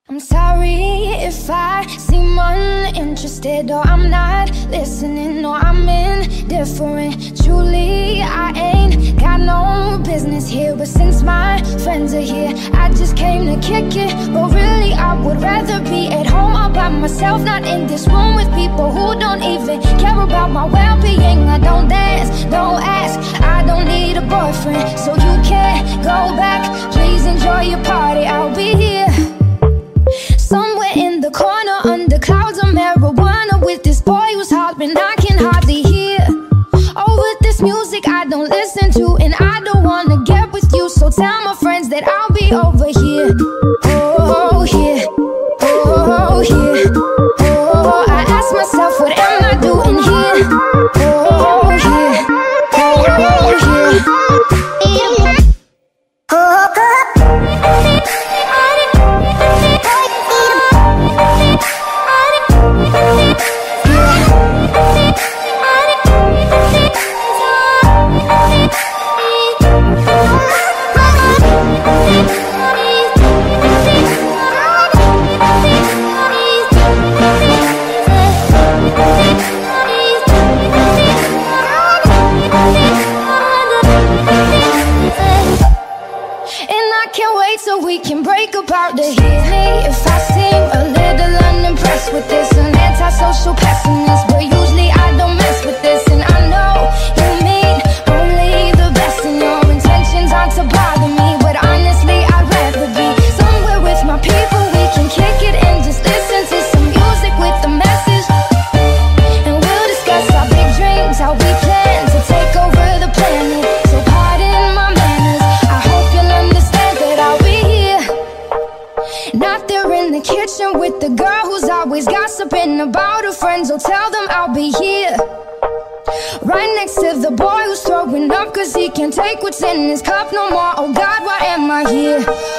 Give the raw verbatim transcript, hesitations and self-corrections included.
I'm sorry if I seem uninterested, or I'm not listening, or I'm indifferent. Truly, I ain't got no business here, but since my friends are here, I just came to kick it. But really, I would rather be at home all by myself, not in this room with people who don't even care about my well-being. I don't dance, don't ask, I don't need a boyfriend, so you can't go back. Please enjoy your party, I'll be here somewhere in the corner under clouds of marijuana with this boy who's hopping I can hardly hear. Oh, with this music I don't listen to, and I don't wanna get with you, so tell my friends that I'll be over here. Oh, here, oh, here, oh, I ask myself, what am I doing here? Oh, here, oh, here. So we can break apart to hear me if I seem a little unimpressed with this. An antisocial pessimist, but usually I don't mess with this. And I know you mean only the best, and your intentions aren't to bother me, but honestly I'd rather be somewhere with my people. We can kick it and just listen to some music with a message, and we'll discuss our big dreams, how we plan to take over the planet. So pardon my manners, I hope you'll understand that I'll be not there in the kitchen with the girl who's always gossiping about her friends. Oh, tell them I'll be here right next to the boy who's throwing up cause he can't take what's in his cup no more. Oh God, why am I here?